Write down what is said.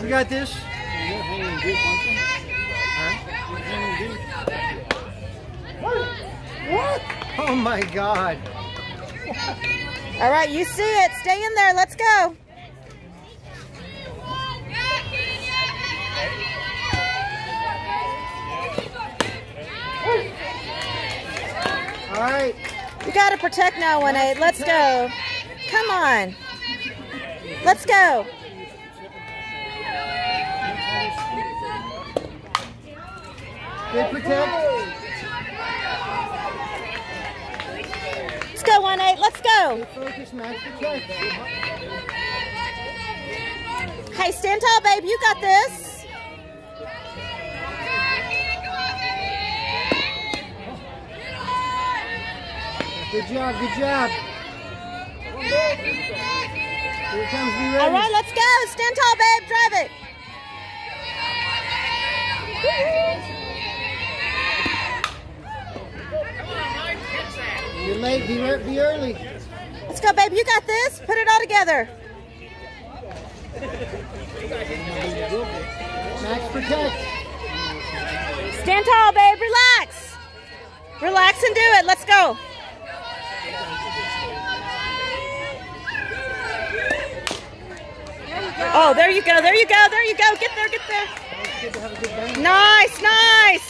got this? What? Oh my God. All right, you see it. Stay in there. Let's go. All right. You got to protect now, 1-8. Let's go. Come on. Let's go. Good protect. Let's go, 1-8. Let's go. Good focus, Max, protect. Hey, stand tall, babe. You got this. Good job, good job. Here it comes, be ready. All right, let's go. Stand tall, babe. Drive it. You're late, be early. Let's go, babe. You got this. Put it all together. Max, protect. Stand tall, babe. Relax. Relax and do it. Let's go. Oh, there you go. There you go. There you go. Get there. Get there. Nice. Nice.